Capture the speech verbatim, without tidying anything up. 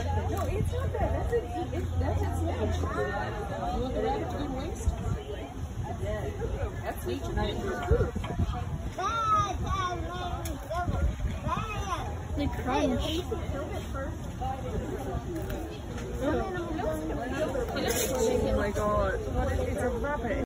No, it's not that. That's it. It, that's its name. You want the rabbit to go to waste? That's nature. Not your They crunch. Oh my god. It's a rabbit.